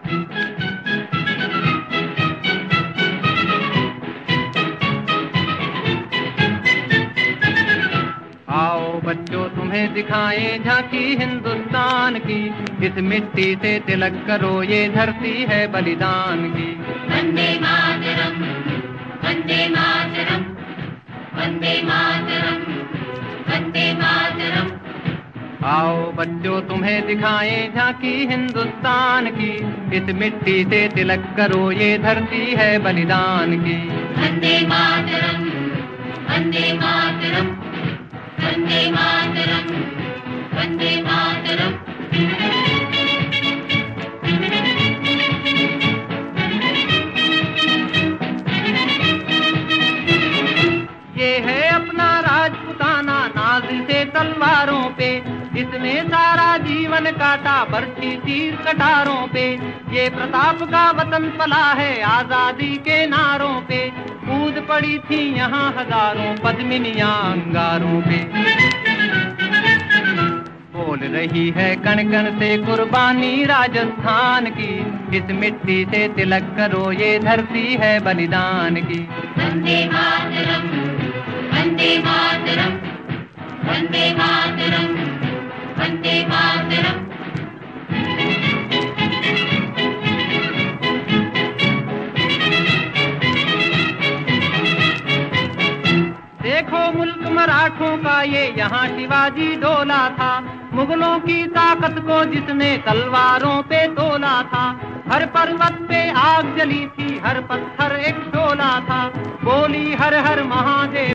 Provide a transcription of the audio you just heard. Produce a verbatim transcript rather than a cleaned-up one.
आओ बच्चों तुम्हें दिखाएं झांकी हिंदुस्तान की, इस मिट्टी से तिलक करो ये धरती है बलिदान की। वंदे मातरम, वंदे मातरम, वंदे मातरम, वंदे मातरम। आओ बच्चों तुम्हें दिखाएं झांकी हिंदुस्तान की, इस मिट्टी से तिलक करो ये धरती है बलिदान की। वंदे मातरम, वंदे मातरम, वंदे मातरम, वंदे मातरम। ये है अपना राजपुताना नाज से तलवारों पे, इसने सारा जीवन काटा बरछी तीर कटारों पे। ये प्रताप का वतन पला है आजादी के नारों पे, कूद पड़ी थी यहाँ हजारों पद्मिनियां अंगारों पे। बोल रही है कण कण से कुर्बानी राजस्थान की, इस मिट्टी से तिलक करो ये धरती है बलिदान की। वंदे मातरम, वंदे मातरम, वंदे मातरम, वंदे मातरम। देखो मुल्क मराठों का ये यहाँ शिवाजी डोला था, मुगलों की ताकत को जिसने तलवारों पे तोला था। हर पर्वत पे आग जली थी, हर पत्थर एक शोला था, बोली हर हर महादेव।